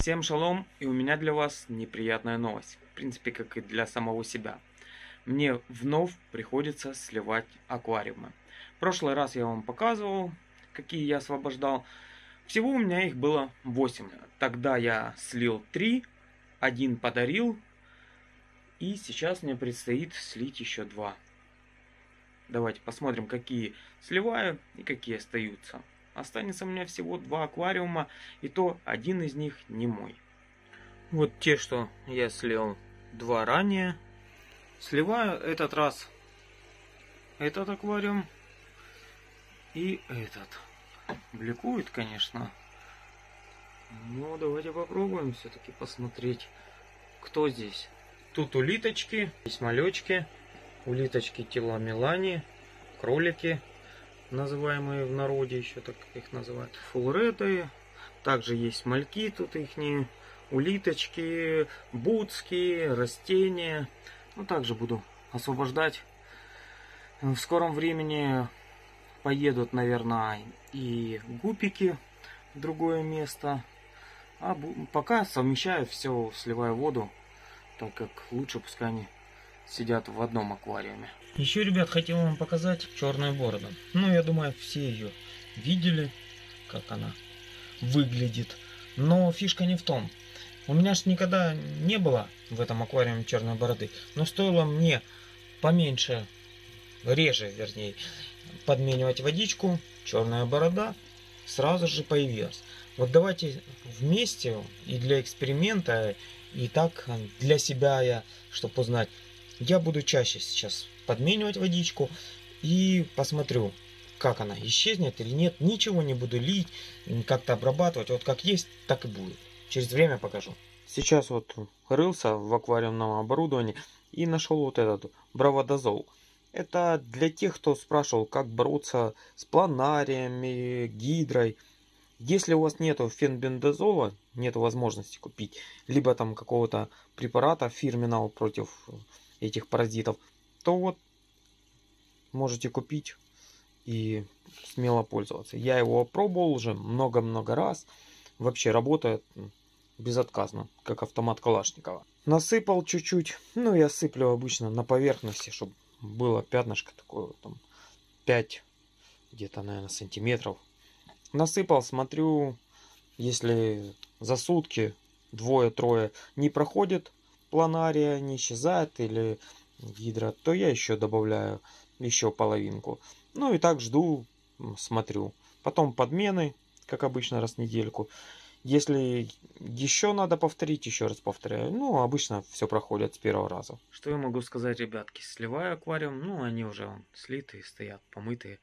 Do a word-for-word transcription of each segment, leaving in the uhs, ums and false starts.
Всем шалом, и у меня для вас неприятная новость. В принципе, как и для самого себя. Мне вновь приходится сливать аквариумы. В прошлый раз я вам показывал, какие я освобождал. Всего у меня их было восемь. Тогда я слил три, один подарил, и сейчас мне предстоит слить еще два. Давайте посмотрим, какие сливаю и какие остаются. Останется у меня всего два аквариума, и то один из них не мой. Вот те, что я слил два ранее. Сливаю этот раз этот аквариум и этот. Бликует, конечно. Но давайте попробуем все-таки посмотреть, кто здесь. Тут улиточки, есть малечки. Улиточки тела Мелани, кролики, называемые в народе, еще так их называют, фулреды. Также есть мальки, тут их улиточки, будски, растения. Ну, также буду освобождать. В скором времени поедут, наверное, и гупики в другое место. А пока совмещаю все, сливаю воду, так как лучше пускай они сидят в одном аквариуме. Еще, ребят, хотел вам показать черную бороду. Ну, я думаю, все ее видели, как она выглядит. Но фишка не в том. У меня ж никогда не было в этом аквариуме черной бороды. Но стоило мне поменьше, реже, вернее, подменивать водичку, черная борода сразу же появилась. Вот давайте вместе и для эксперимента, и так для себя, я, чтобы узнать, я буду чаще сейчас подменивать водичку и посмотрю, как она исчезнет или нет. Ничего не буду лить, как-то обрабатывать. Вот как есть, так и будет. Через время покажу. Сейчас вот рылся в аквариумном оборудовании и нашел вот этот браводазол. Это для тех, кто спрашивал, как бороться с планариями, гидрой. Если у вас нету фенбендазола, нет возможности купить, либо там какого-то препарата фирменного против этих паразитов, то вот можете купить и смело пользоваться. Я его опробовал уже много-много раз. Вообще работает безотказно, как автомат Калашникова. Насыпал чуть-чуть. Ну, я сыплю обычно на поверхности, чтобы было пятнышко такое, там пять где-то, наверное, сантиметров. Насыпал, смотрю, если за сутки двое-трое не проходит планария, не исчезает или гидра, то я еще добавляю еще половинку. Ну и так жду, смотрю. Потом подмены, как обычно, раз в недельку. Если еще надо повторить, еще раз повторяю. Ну, обычно все проходит с первого раза. Что я могу сказать, ребятки? Сливаю аквариум, ну, они уже вон, слитые, стоят, помытые.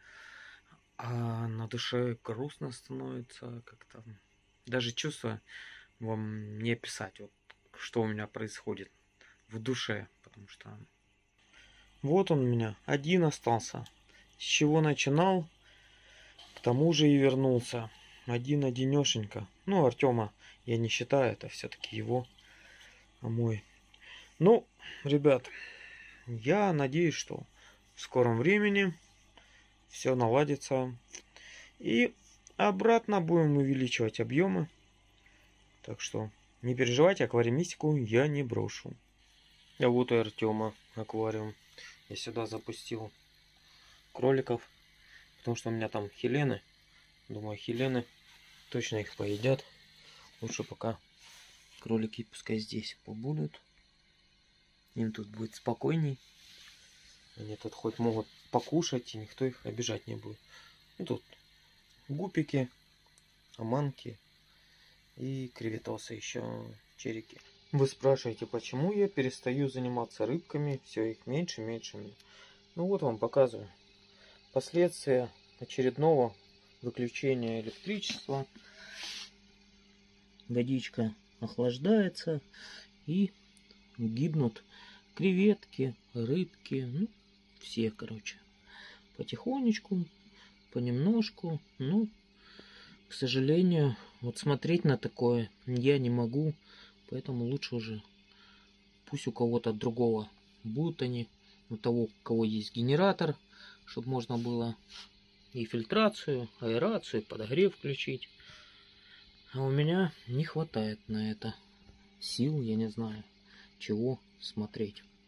А на душе грустно становится как-то. Даже чувство вам не описать, вот, что у меня происходит в душе. Потому что вот он у меня один остался. С чего начинал, к тому же и вернулся. Один-одинешенько. Ну, Артема я не считаю, это все-таки его, а мой. Ну, ребят, я надеюсь, что в скором времени все наладится. И обратно будем увеличивать объемы. Так что не переживайте, аквариумистику я не брошу. А вот и Артема аквариум. Я сюда запустил кроликов, потому что у меня там хелены. Думаю, хелены точно их поедят. Лучше пока кролики пускай здесь побудут. Им тут будет спокойней. Они тут хоть могут покушать, и никто их обижать не будет. Ну, тут гупики, аманки и креветосы, еще черики. Вы спрашиваете, почему я перестаю заниматься рыбками, все их меньше, меньше. Ну вот вам показываю. Последствия очередного выключения электричества. Водичка охлаждается и гибнут креветки, рыбки, ну все, короче. Потихонечку, понемножку. Ну, к сожалению, вот смотреть на такое я не могу. Поэтому лучше уже пусть у кого-то другого будут они, у того, у кого есть генератор, чтобы можно было и фильтрацию, аэрацию, подогрев включить. А у меня не хватает на это сил, я не знаю, чего смотреть.